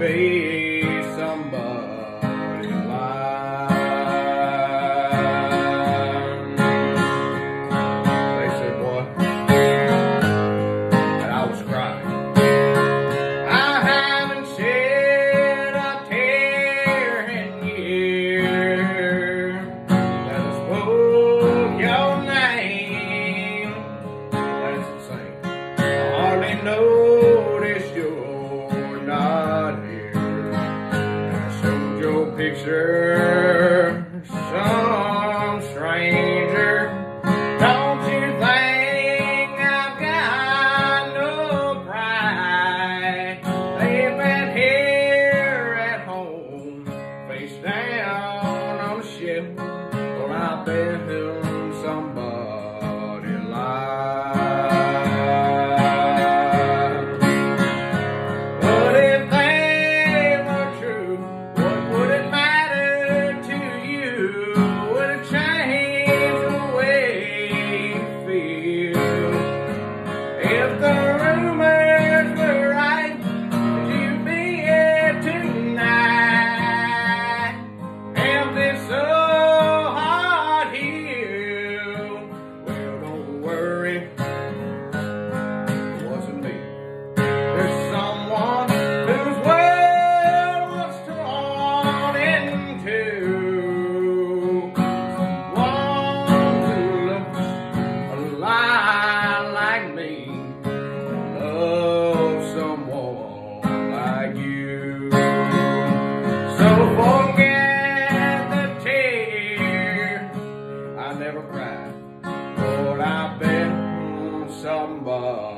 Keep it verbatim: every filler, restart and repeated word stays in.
be somebody's life. They said, boy, that I was crying. I haven't shed a tear in years. That I spoke your name. That's insane. I hardly noticed you're not here. I showed your picture, some stranger. Don't you think I've got no pride? They've been here at home, face down on the ship. Well, I've been somebody's life. But if they were true, what would it matter to you? Would it change the way you feel? If the rumors were right, would you be here tonight? And this so hard healed? Well, don't worry, it wasn't me. There's someone whose world was torn in two. One who looks a lot like me, loves someone like you. So forget the tears. I never cried, but I've been somebody.